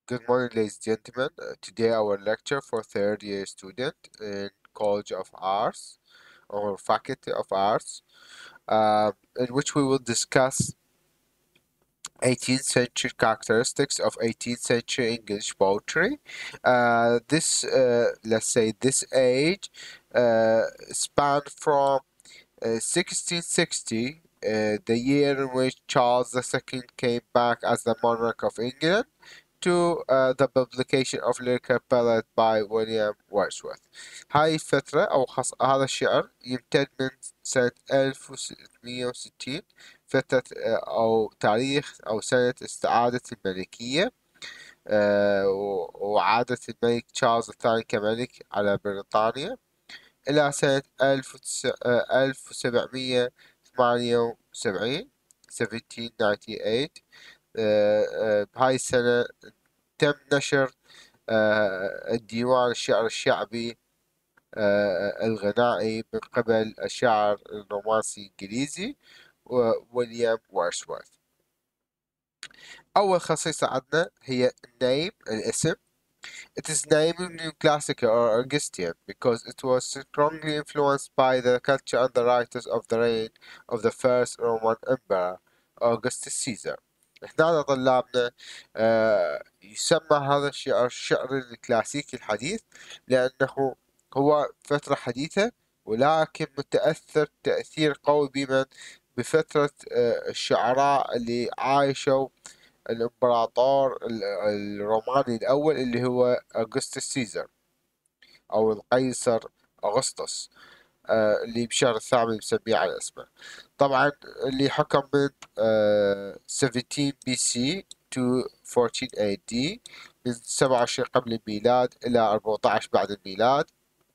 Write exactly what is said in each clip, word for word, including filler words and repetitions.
Good morning, ladies and gentlemen. Uh, today, our lecture for third year student in College of Arts or Faculty of Arts, uh, in which we will discuss eighteenth century characteristics of eighteenth century English poetry. Uh, this, uh, let's say, this age uh, spanned from uh, sixteen sixty, uh, the year in which Charles the Second came back as the monarch of England, to uh, the publication of Lyrical Ballad by William Wordsworth. هاي الفترة أو خص... هذا الشعر يمتد من سنة ألف وستمية وستين، فترة آه، أو تاريخ أو سنة استعادة الملكية، آه، و- وعادة الملك تشارلز الثاني كملك على بريطانيا إلى سنة ألف وسبعمية وثمانية وسبعين سبعة آلاف وثمانمية وثمانية وثمانين. آه، آه، بهاي السنة تم نشر آه، الديوان الشعر الشعبي آه، الغنائي من قبل الشاعر الرومانسي الإنجليزي ويليام وورdsworth. أول خصيصة عندنا هي name الاسم. It is named Neoclassical or Augustean because it was strongly influenced by the culture and the writers of the reign of the first Roman Emperor Augustus Caesar. هنا طلابنا آه يسمى هذا الشعر الشعر الكلاسيكي الحديث لأنه هو فترة حديثة، ولكن متأثر تأثير قوي بمن بفترة آه الشعراء اللي عايشوا الإمبراطور ال- الروماني الأول اللي هو أغسطس سيزر أو القيصر أغسطس، آه، اللي بشهر الثامن مسميه على اسمه. طبعا اللي حكم من آه، سبعتاشر بي سي to أربعتاشر إيه دي، من سبعة وعشرين قبل الميلاد إلى أربعة عشر بعد الميلاد.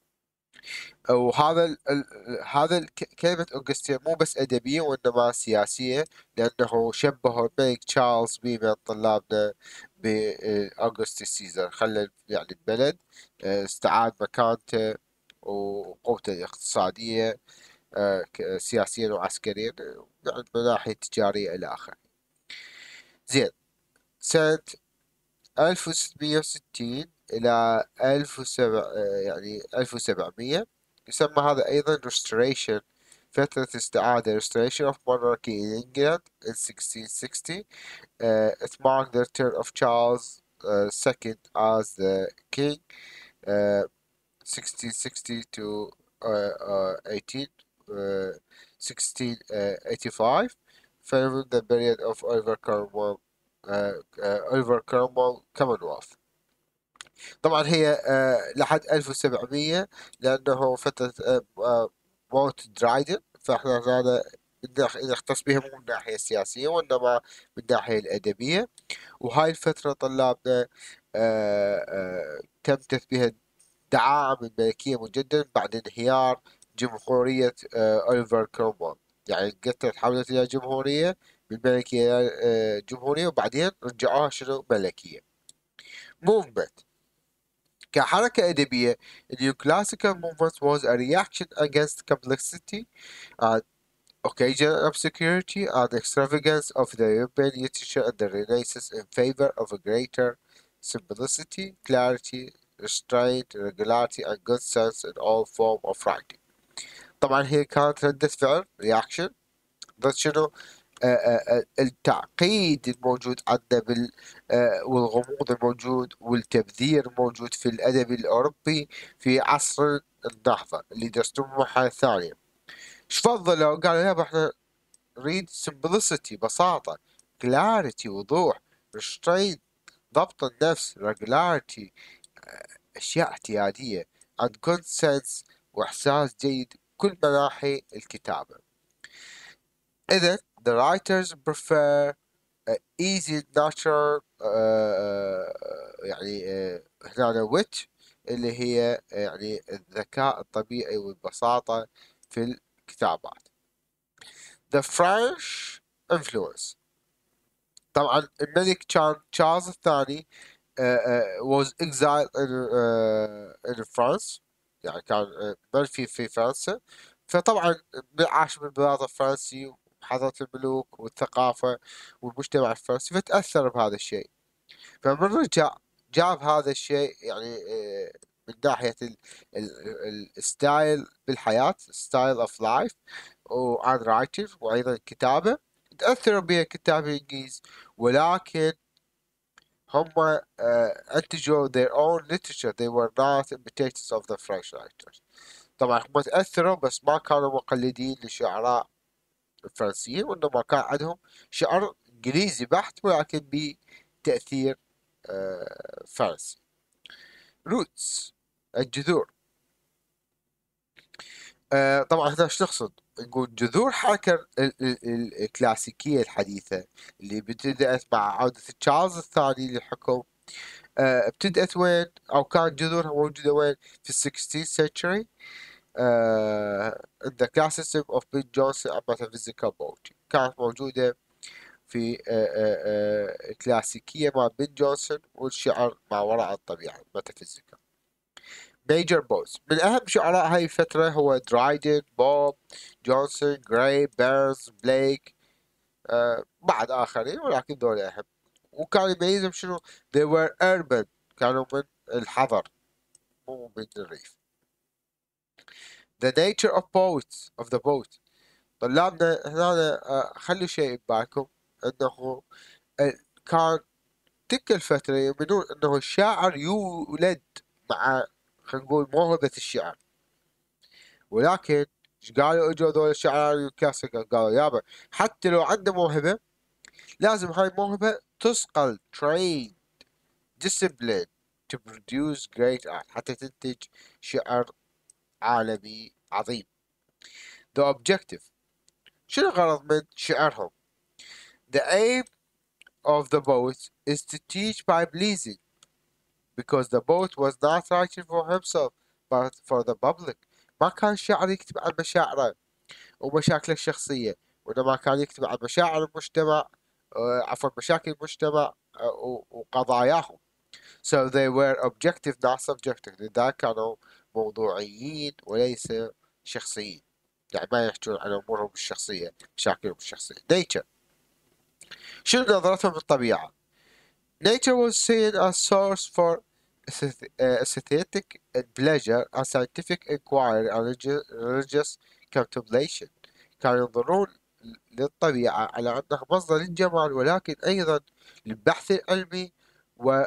وهذا ال ال هذا ال كلمة أوغسطين مو بس أدبية وإنما سياسية، لأنه شبهوا الملك تشارلز بمن طلابنا بأوغسطس سيزر، خلى يعني البلد آه، استعاد مكانته وقوته الاقتصادية آه، ك- سياسيا وعسكريا، يعني من ناحية تجارية إلى آخره. زين، سنة ألف وستمية وستين إلى ألف وسبعمية، يعني ألف وسبعمية، يسمى هذا أيضا restoration، فترة استعادة restoration of monarchy in England in sixteen sixty. Uh, it marked the return of Charles uh, second as the king, uh, sixteen sixty to uh, uh, eighteen, uh, sixteen eighty-five, following the period of Oliver Cromwell, uh, uh, Oliver Cromwell Commonwealth. طبعا هي آه، لحد ألف وسبعمية، لأنه فترة آه، آه، موت درايدن، فإحنا هنا بنخ- نختص بها مو من الناحية السياسية وإنما من الناحية الأدبية. وهاي الفترة طلابنا آه، آه، تمت بها دعائم الملكية مجددا بعد انهيار جمهورية آه، أوليفر كرومويل. يعني قتلت حولت إلى جمهورية، من ملكية إلى آه، جمهورية، وبعدين رجعوها شنو ملكية. موفمنت كحركة أدبية، the neoclassical movement was a reaction against complexity and occasional obscurity and extravagance of the European literature and the Renaissance in favor of a greater simplicity, clarity, restraint, regularity and good sense in all form of writing. طبعا هي كانت ردة فعل reaction ضد شنو؟ آه، آه، آه، التعقيد الموجود عندنا بال آه، والغموض الموجود والتبذير الموجود في الأدب الأوروبي في عصر النهضة اللي درسوه بالمرحلة الثانية. ايش فضلوا؟ قالوا يابا احنا نريد simplicity بساطة، clarity وضوح، restraint ضبط النفس، regularity أشياء اعتيادية، and good sense وإحساس جيد كل مناحي الكتابة. إذا the writers prefer uh, easy natural uh, يعني uh, هنا wit اللي هي يعني الذكاء الطبيعي والبساطة في الكتابات. The French influence. طبعا الملك كان تشارلز الثاني uh, uh, was exiled in, uh, in France، يعني كان uh, منفي في فرنسا، فطبعا عاش بالبلاد الفرنسي وحضرة الملوك والثقافة والمجتمع الفرنسي، فتأثر بهذا الشيء. فمن رجع جاب هذا الشيء يعني آه، من ناحية الستايل بالحياة، ستايل اوف لايف، وان رايتر، وايضا الكتابة تأثروا بها كتاب الانجليز، ولكن هم آه، انتجوا their own literature. they were not imitators of the French writers. طبعا هم تأثروا بس ما كانوا مقلدين لشعراء الفرنسيين، وإنما كان عندهم شعر إنجليزي بحت ولكن بتأثير آه، فرنسي. roots، الجذور. آه، طبعا هنا ايش نقصد؟ نقول جذور الحركة ال- ال- ال- الكلاسيكية الحديثة اللي بدأت مع عودة تشارلز الثاني للحكم. آه، ابتدأت وين أو كانت جذورها موجودة وين؟ في ال sixteenth century. آه، in the classicism of Ben Jonson and metaphysical poetry. كانت موجودة في آه، آه، آه، الكلاسيكية مع بن جونسون والشعر ما وراء الطبيعة metaphysical. major poets من أهم شعراء هاي الفترة هو درايدن، بوب، جونسون، جراي، بيرنز، بليك، آه، بعد آخرين ولكن دول أهم. وكان يميزهم شنو؟ they were urban، كانوا من الحضر مو من الريف. the nature of poets of the poet. طلابنا هنا آه، خلوا شيء ببالكم انه آه، كان تلك الفترة يؤمنون انه الشاعر يولد مع، خلينا نقول، موهبة الشعر، ولكن ايش قالوا اجوا ذول الشعراء الكلاسيكال؟ قالوا يابا حتى لو عنده موهبة لازم هاي الموهبة تصقل trained disciplined to produce great art، حتى تنتج شعر عالمي عظيم. the objective، شنو الغرض من شعرهم؟ the aim of the poet is to teach by pleasing, because the poet was not writing for himself but for the public. ما كان الشاعر يكتب عن مشاعره ومشاكله الشخصية، وإنما كان يكتب عن مشاعر المجتمع، آه، عفوا مشاكل المجتمع آه، وقضاياهم. so they were objective not subjective، لذلك كانوا موضوعيين وليس شخصيين، يعني ما يحجون عن أمورهم الشخصية، مشاكلهم الشخصية. nature، شنو نظرتهم للطبيعة؟ nature was seen as source for aesthetic pleasure and scientific inquiry and religious contemplation. كانوا ينظرون للطبيعة على أنها مصدر للجمال ولكن أيضا للبحث العلمي و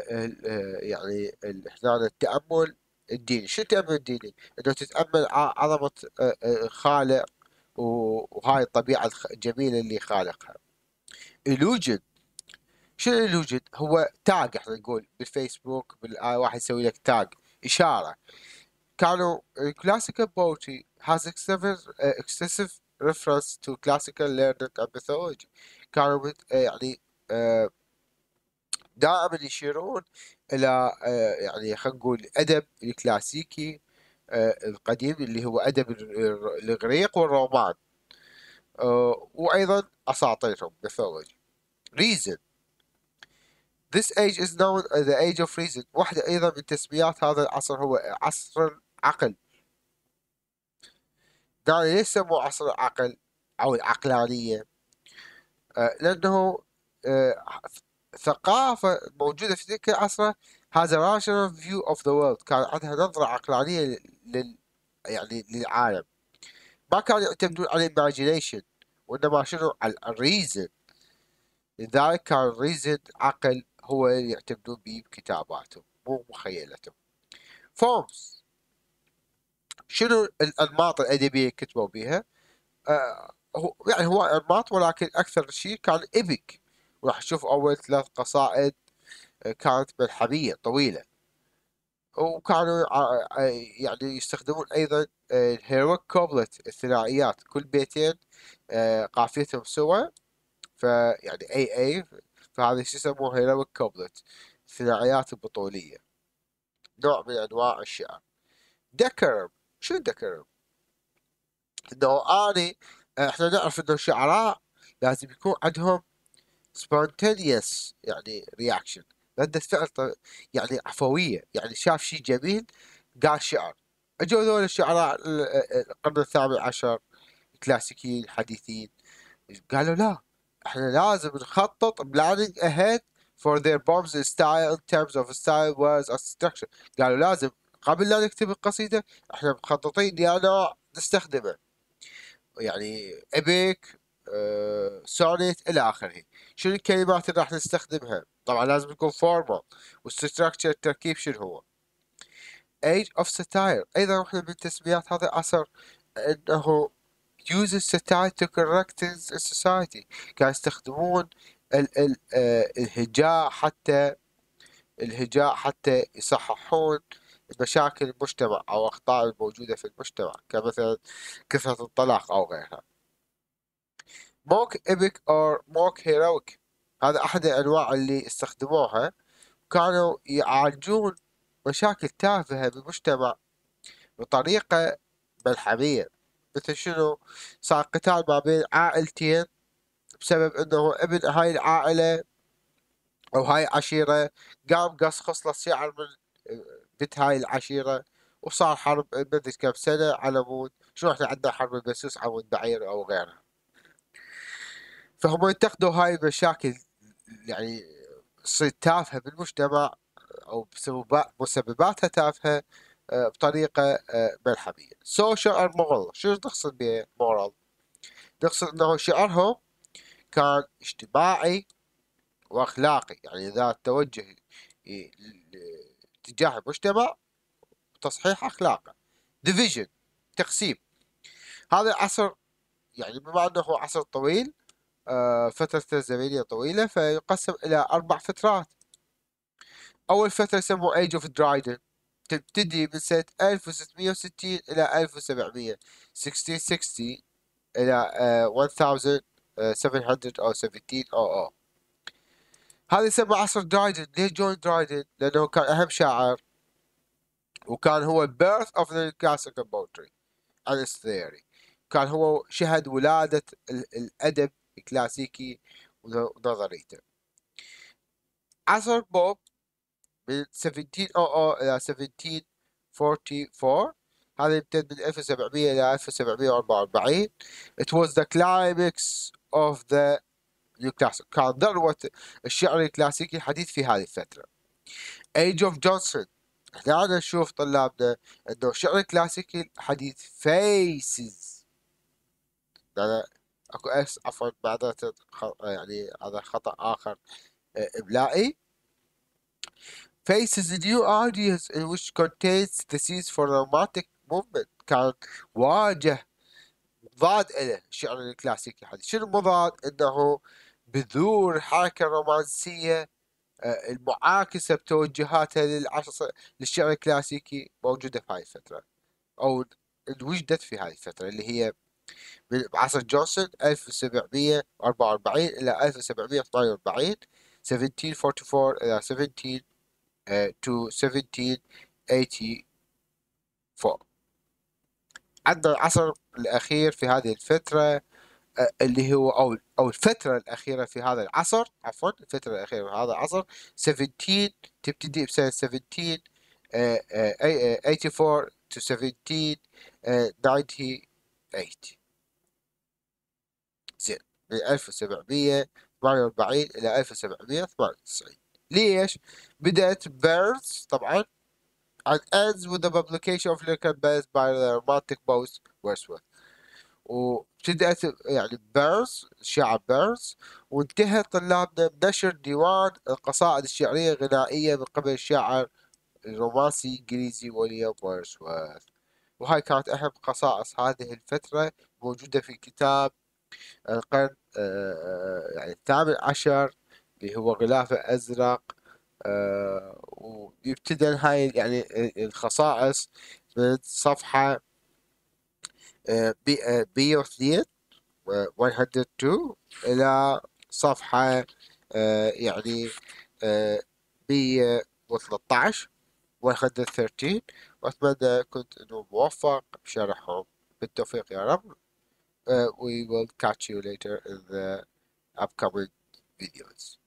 يعني هنا التأمل الديني. شو التأمل الديني؟ أنه تتأمل عظمة خالق وهاي الطبيعة الجميلة اللي خالقها. illusion، شنو الوجود؟ هو تاج، احنا نقول بالفيسبوك واحد يسوي لك تاج، إشارة. كانوا classical poetry has excessive, uh, excessive reference to classical learning and mythology. كانوا يعني uh, دائما يشيرون إلى uh, يعني خلينا نقول الأدب الكلاسيكي uh, القديم اللي هو أدب الإغريق والرومان، uh, وأيضا أساطيرهم mythology. reason، this age is known as the age of reason. واحدة أيضا من تسميات هذا العصر هو عصر العقل. يعني ليش سموه عصر العقل أو العقلانية؟ آه لأنه آه ثقافة موجودة في تلك العصر has a rational view of the world، كان عندها نظرة عقلانية لل يعني للعالم، ما كانوا يعتمدون على imagination وإنما شنو؟ على الريزن. لذلك كان الريزن عقل هو اللي يعتمدون به بكتاباتهم مو مخيلتهم. forms، شنو الأنماط الأدبية اللي كتبوا بها؟ آه هو يعني هو أنماط ولكن أكثر شيء كان إيبك، وراح نشوف أول ثلاث قصائد آه، كانت ملحمية طويلة، وكانوا ع- ع- يعني يستخدمون أيضا الهيرويك كوبلت، الثنائيات، كل بيتين آه، قافيتهم سوا، فيعني أي أي فهذا شو يسموه هيرويك كوبلت، الثنائيات البطولية، نوع من أنواع الشعر. دكرم، شو دكرم؟ انه اني احنا نعرف انه الشعراء لازم يكون عندهم spontaneous يعني reaction، ردة فعل ط- يعني عفوية، يعني شاف شيء جميل قال شعر. اجوا ذول الشعراء ال- ال- القرن الثامن عشر الكلاسيكيين الحديثين قالوا لا، احنا لازم نخطط planning ahead for their poems style in terms of style words and structure. قالوا لازم قبل لا نكتب القصيدة احنا مخططين يا نوع نستخدمه، يعني epic سونيت إلى آخره. شنو الكلمات اللي راح نستخدمها؟ طبعا لازم تكون formal، والستراكشر التركيب شنو هو؟ age of satire أيضا واحدة من تسميات هذا العصر أنه uses satire to correct the society. كانوا يستخدمون ال ال آه الهجاء حتى الهجاء حتى يصححون مشاكل المجتمع أو أخطاء الموجودة في المجتمع، كمثلا كثرة الطلاق أو غيرها. mock epic or mock heroic هذا أحد الأنواع اللي استخدموها، كانوا يعالجون مشاكل تافهة بالمجتمع بطريقة ملحمية. مثل شنو؟ صار قتال ما بين عائلتين بسبب انه ابن هاي العائلة او هاي العشيرة قام قص خصلة شعر من بنت هاي العشيرة، وصار حرب مدري كم سنة على مود شنو احنا عندنا حرب البسوس او البعير او غيرها. فهم ينتقدوا هاي المشاكل يعني تصير تافهة بالمجتمع او مسبباتها تافهة بطريقة ملحمية. social and moral شو نقصد ب moral؟ نقصد انه شعرهم كان اجتماعي واخلاقي، يعني ذات توجه تجاه المجتمع وتصحيح اخلاقه. division تقسيم. هذا العصر يعني بما انه عصر طويل فترة زمنية طويلة فيقسم الى اربع فترات. اول فترة يسموها age of Dryden، تبتدي من سنة ألف وستمية وستين إلى ألف وسبعمية ستاشر ستين إلى ألف وسبعمية أو سبعتاشر أو أو. هذا يسمى عصر درايدن. ليش جون درايدن؟ لأنه كان أهم شاعر، وكان هو birth of the classical poetry and its theory. كان هو شهد ولادة الأدب الكلاسيكي ونظريته. عصر بوب من سبعتاشر ألف إلى سبعتاشر أربعة وأربعين، هذا يمتد من ألف وسبعمية إلى ألف وسبعمية وأربعة وأربعين. It was the climax of the new classic. كان ذروة الشعر الكلاسيكي الحديث في هذه الفترة. Age of Johnson. هنا نشوف طلابنا أنه الشعر الكلاسيكي الحديث faces، أنا أكو إكس عفوا معذرة يعني هذا خطأ آخر إملائي. faces new ideas in which contains the seeds for romantic movement. كان واجه مضاد له الشعر الكلاسيكي الحديث. شنو مضاد؟ انه بذور الحركة الرومانسية المعاكسة بتوجهاتها للعصر للشعر الكلاسيكي موجودة في هاي الفترة، او وجدت في هاي الفترة اللي هي من عصر جونسون ألف وسبعمية وأربعة وأربعين إلى ألف وسبعمية وثمانية وأربعين سبعتاشر أربعة وأربعين إلى سبعتاشر to سبعتاشر ثمانية وثمانين. عندنا العصر الأخير في هذه الفترة اللي هو أو أو الفترة الأخيرة في هذا العصر، عفوا الفترة الأخيرة في هذا العصر سبعتاشر تبتدي بسنة سبعتاشر ثمانية وأربعين to سبعتاشر تسعة وتسعين. زين، من ألف وسبعمية وثمانية وأربعين إلى ألف وسبعمية وثمانية وتسعين. ليش؟ بدأت بيرنز طبعا and ends with the publication of lyrical based by the romantic poet Wordsworth. وابتدأت يعني بيرنز شعر بيرنز، وانتهى طلابنا بنشر ديوان القصائد الشعرية الغنائية من قبل الشاعر الرومانسي الإنجليزي ويليام وورdsworth. وهاي كانت أهم خصائص هذه الفترة موجودة في كتاب القرن يعني الثامن عشر اللي هو غلافة أزرق. آه ويبتدى هاي يعني الخصائص من صفحة مية واثنين مية واثنين إلى صفحة آه يعني آه مية وثلاثة عشر مية وثلاثة عشر. وأتمنى كنت إنه موفق بشرحهم. بالتوفيق يا رب. Uh, we will catch you later in the upcoming videos.